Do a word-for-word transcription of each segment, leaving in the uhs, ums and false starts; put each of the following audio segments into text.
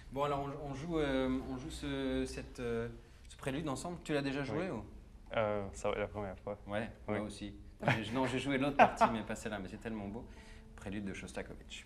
Bon, alors on, on joue, euh, on joue ce, cette, euh, ce prélude ensemble. Tu l'as déjà joué Oui. ou... Euh, ça va être la première fois. Ouais, Oui. moi aussi. J'ai- Non, j'ai joué l'autre partie, mais pas celle-là, mais c'est tellement beau. Prélude de Shostakovich.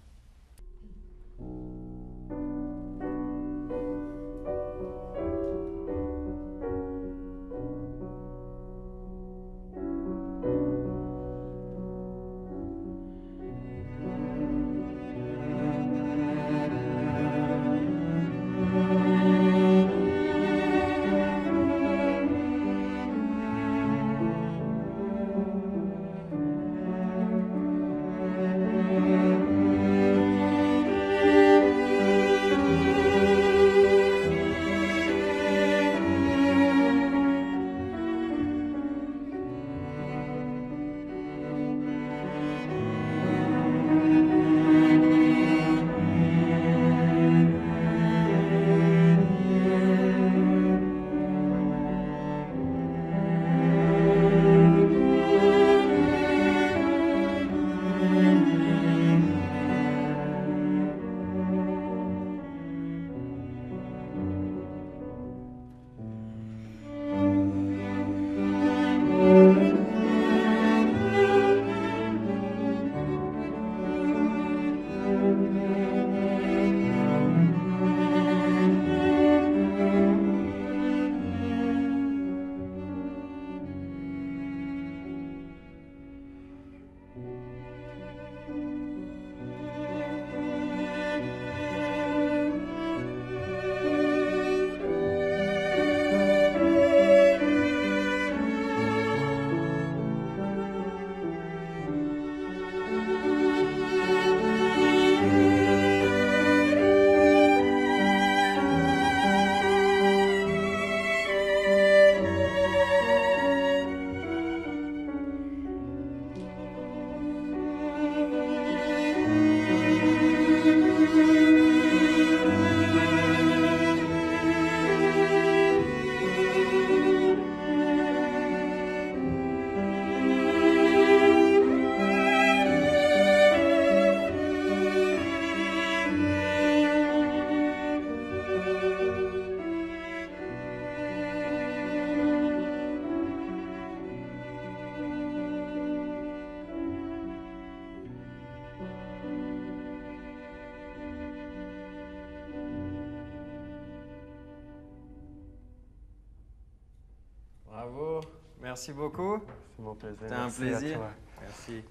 Bravo, merci beaucoup. C'est mon plaisir. C'était un Merci à plaisir. toi. Merci.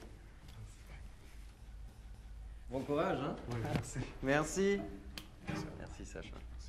Bon courage, hein? Oui, merci. Merci. Merci Sacha.